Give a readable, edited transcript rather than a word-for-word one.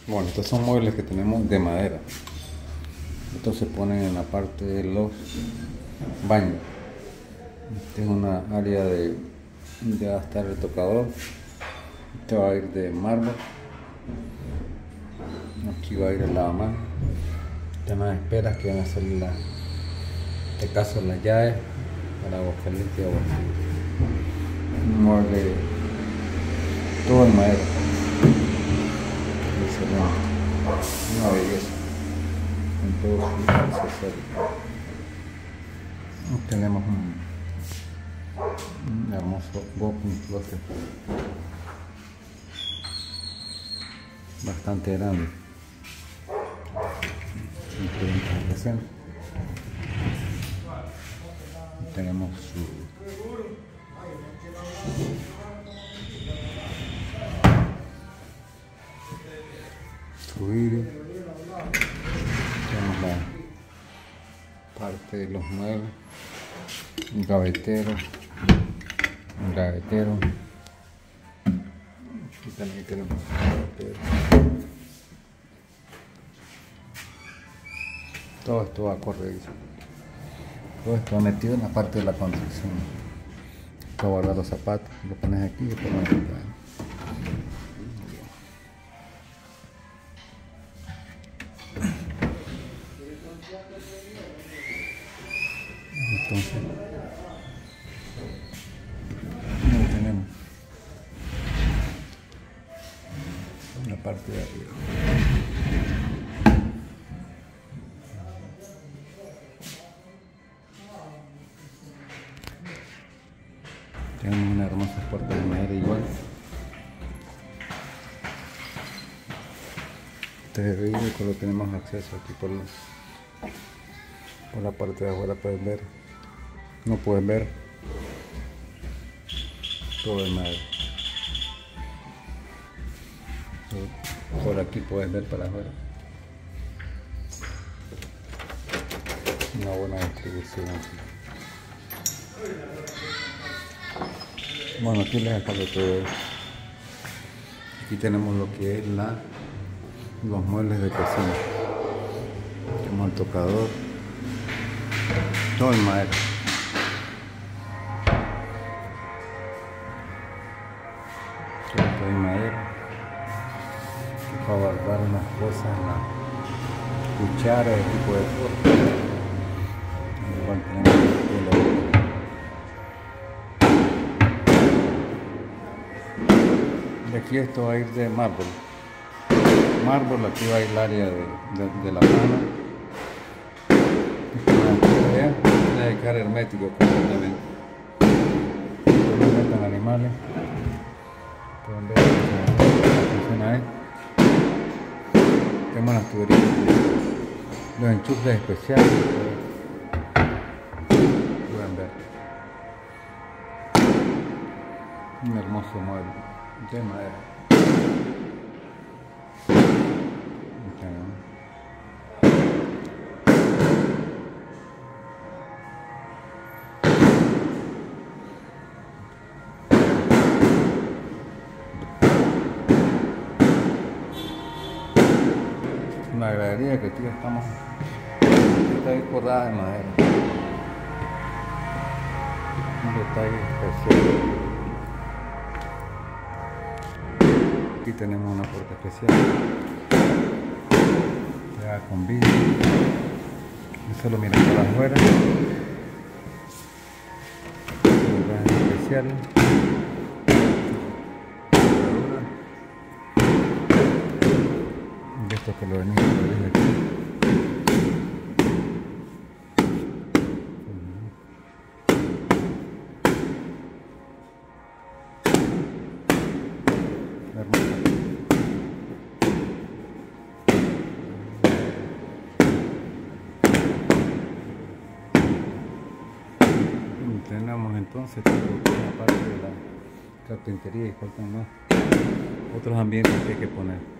Bueno, estos son muebles que tenemos de madera. Estos se ponen en la parte de los baños. Esta es una área de va a estar el tocador. Este va a ir de mármol. Aquí va a ir el lavamanos. Están las esperas que van a ser en este caso las llaves para agua caliente y agua fría. Un mueble todo en madera. Una belleza con todos sus accesorios. Tenemos un hermoso walk-in closet bastante grande. Tenemos su vidrio. Tenemos la parte de los muebles, un gavetero. Aquí también tenemos un gavetero. Todo esto va corredizo. Todo esto va metido en la parte de la construcción. Para guardar los zapatos, lo pones aquí y lo pones aquí. Entonces, ahí tenemos la parte de arriba. Tenemos una hermosa puerta de madera igual. Este es el vidrio que lo tenemos acceso aquí por la parte de afuera. Pueden ver, no pueden ver, todo de madera. Por aquí puedes ver para afuera. Una buena distribución aquí. Bueno, aquí les acabo todo. Aquí tenemos lo que es los muebles de cocina. Tenemos el tocador, todo en madera. Todo en madera. Para guardar unas cosas, la cuchara, ese tipo de cosas. Igual tenemos y aquí esto va a ir de mármol. Aquí va a ir el área de la mano. Voy a dejar hermético completamente. No metan animales. Pueden ver cómo funciona esto. Tenemos las tuberías, los enchufes especiales. Pueden ver. Un hermoso mueble de madera. Una gradería que aquí estamos, está ahí forrada de madera. Un detalle especial. Aquí tenemos una puerta especial, ya con vidrio. Eso lo miran por afuera. Un especial. Esto que lo venimos a ver aquí. Hermosa. Tenemos entonces una parte de la carpintería y faltan más otros ambientes que hay que poner.